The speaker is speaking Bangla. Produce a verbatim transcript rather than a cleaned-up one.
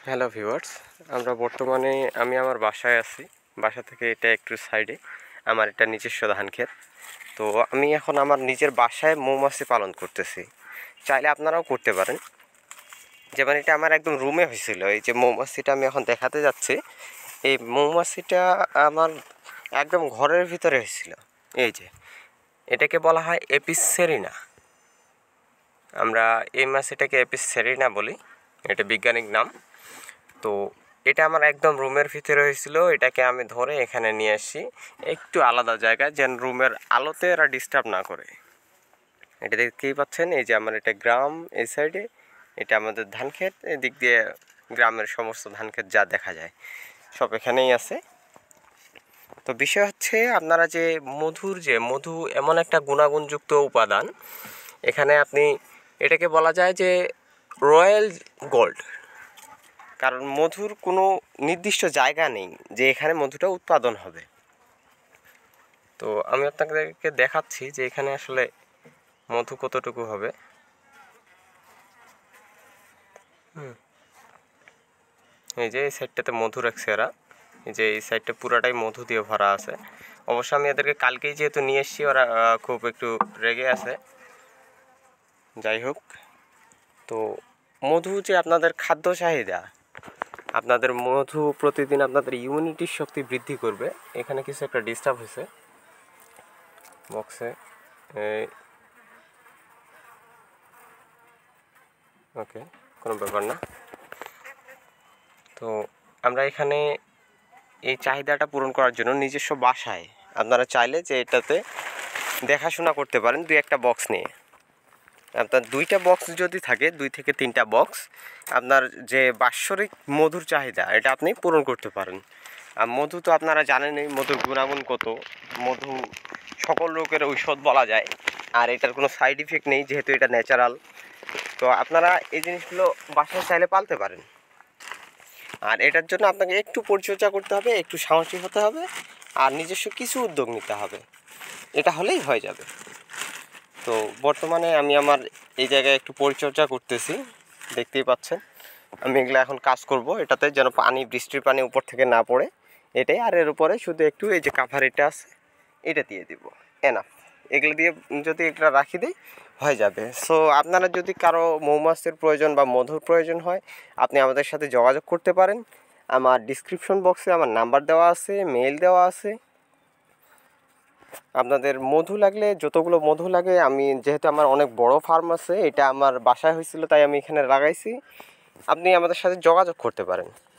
হ্যালো ভিউয়ার্স, আমরা বর্তমানে আমি আমার বাসায় আছি। বাসা থেকে এটা একটু সাইডে আমার এটা নিজস্ব ধান ক্ষেত। তো আমি এখন আমার নিজের বাসায় মৌমাছি পালন করতেছি। চাইলে আপনারাও করতে পারেন। যেমন এটা আমার একদম রুমে হয়েছিল। এই যে মৌমাছিটা আমি এখন দেখাতে যাচ্ছি, এই মৌমাছিটা আমার একদম ঘরের ভিতরে হয়েছিল। এই যে এটাকে বলা হয় এপিস সেরিনা। আমরা এই মাছিটাকে এপিস সেরিনা বলি, এটা বৈজ্ঞানিক নাম। তো এটা আমার একদম রুমের ভিতরে হয়েছিল। এটাকে আমি ধরে এখানে নিয়ে আসি একটু আলাদা জায়গায়, যেন রুমের আলোতে এরা ডিস্টার্ব না করে। এটা দেখতেই পাচ্ছেন, এই যে আমার এটা গ্রাম, এই সাইডে এটা আমাদের ধান ক্ষেত, এদিক দিয়ে গ্রামের সমস্ত ধান ক্ষেত যা দেখা যায় সব এখানেই আছে। তো বিষয় হচ্ছে, আপনারা যে মধুর যে মধু এমন একটা গুণাগুণযুক্ত উপাদান, এখানে আপনি এটাকে বলা যায় যে রয়্যাল গোল্ড। কারণ মধুর কোনো নির্দিষ্ট জায়গা নেই যে এখানে মধুটা উৎপাদন হবে। তো আমি আপনাদেরকে দেখাচ্ছি যে এখানে আসলে মধু কতটুকু হবে। হুম এই যে এই সাইডটাতে মধু রাখছে এরা, এই যে এই সাইডটা পুরাটাই মধু দিয়ে ভরা আছে। অবশ্য আমি এদেরকে কালকেই যেহেতু নিয়ে এসেছি, ওরা খুব একটু রেগে আছে। যাই হোক, তো মধু যে আপনাদের খাদ্য চাহিদা, আপনাদের মধু প্রতিদিন আপনাদের ইমিউনিটির শক্তি বৃদ্ধি করবে। এখানে কিছু একটা ডিস্টার্ব হয়েছে বক্সে, ওকে, কোনো ব্যাপার না। তো আমরা এখানে এই চাহিদাটা পূরণ করার জন্য নিজস্ব বাসায় আপনারা চাইলে যে এটাতে দেখাশোনা করতে পারেন দুই একটা বক্স নিয়ে। আপনার দুইটা বক্স যদি থাকে, দুই থেকে তিনটা বক্স, আপনার যে বাৎসরিক মধুর চাহিদা এটা আপনি পূরণ করতে পারেন। আর মধু তো আপনারা জানেনই মধুর গুণাগুণ কত। মধু সকল রোগের ঔষধ বলা যায়, আর এটার কোনো সাইড ইফেক্ট নেই যেহেতু এটা ন্যাচারাল। তো আপনারা এই জিনিসগুলো বাসায় চাইলে পালতে পারেন। আর এটার জন্য আপনাকে একটু পরিচর্যা করতে হবে, একটু সাহসী হতে হবে, আর নিজস্ব কিছু উদ্যোগ নিতে হবে। এটা হলেই হয়ে যাবে। তো বর্তমানে আমি আমার এই জায়গায় একটু পরিচর্যা করতেছি, দেখতেই পাচ্ছেন। আমি এগুলো এখন কাজ করব এটাতে, যেন পানি, বৃষ্টির পানি উপর থেকে না পড়ে, এটাই। আর এর উপরে শুধু একটু এই যে কাভার এটা আছে, এটা দিয়ে দিব, এনাফ। এগুলো দিয়ে যদি এগুলো রাখি দিই হয়ে যাবে। সো আপনারা যদি কারো মৌমাছির প্রয়োজন বা মধুর প্রয়োজন হয়, আপনি আমাদের সাথে যোগাযোগ করতে পারেন। আমার ডিসক্রিপশন বক্সে আমার নাম্বার দেওয়া আছে, মেইল দেওয়া আছে। আপনাদের মধু লাগলে, যতগুলো মধু লাগে, আমি যেহেতু আমার অনেক বড় ফার্ম আছে, এটা আমার বাসায় হয়েছিল তাই আমি এখানে লাগাইছি। আপনি আমাদের সাথে যোগাযোগ করতে পারেন।